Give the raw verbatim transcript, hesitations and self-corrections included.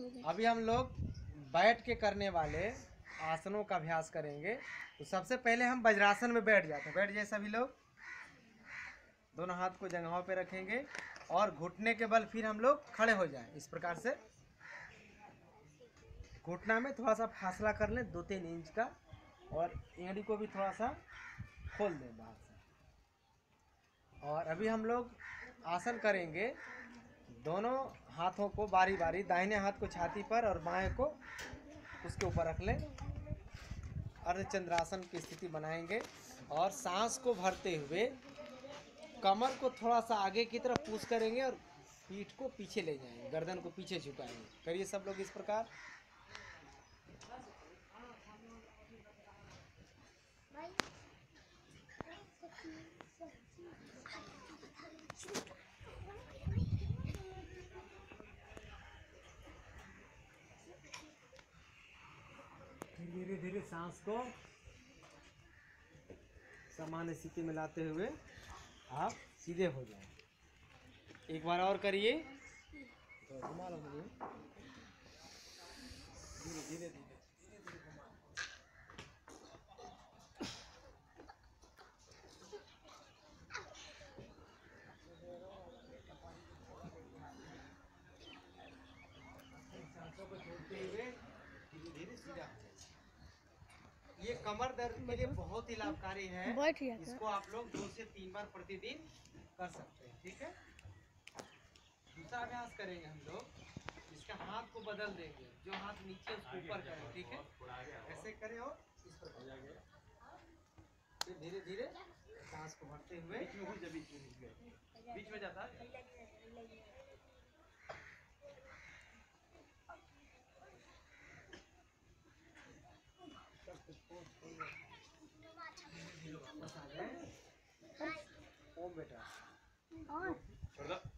अभी हम लोग बैठ के करने वाले आसनों का अभ्यास करेंगे। तो सबसे पहले हम वज्रासन में बैठ जाते हैं। बैठ जाए सभी लोग। दोनों हाथ को जगहों पे रखेंगे और घुटने के बल फिर हम लोग खड़े हो जाएं। इस प्रकार से घुटना में थोड़ा सा फासला कर लें, दो तीन इंच का, और एड़ी को भी थोड़ा सा खोल दें बाहर से। और अभी हम लोग आसन करेंगे। दोनों हाथों को बारी बारी, दाहिने हाथ को छाती पर और बाएं को उसके ऊपर रख लें। अर्धचंद्रासन की स्थिति बनाएंगे और सांस को भरते हुए कमर को थोड़ा सा आगे की तरफ पुश करेंगे और पीठ को पीछे ले जाएंगे, गर्दन को पीछे झुकाएंगे। करिए सब लोग इस प्रकार। धीरे धीरे सांस को सामान्य स्थिति में लाते हुए आप सीधे हो जाएं। एक बार और करिए। तो घुमा लो मुझे। धीरे धीरे धीरे सांसों को छोड़ते हुए धीरे धीरे सीधा हो जाए। ये कमर दर्द के लिए बहुत ही लाभकारी है। इसको आप लोग दो से तीन बार प्रतिदिन कर सकते हैं। ठीक है। दूसरा अभ्यास करेंगे हम लोग। इसका हाथ को बदल देंगे। जो हाथ नीचे उसको ऊपर करें। ठीक है। ऐसे करें और इस पर फिर धीरे धीरे सांस को भरते हुए बीच में जाता है। ओम बेटा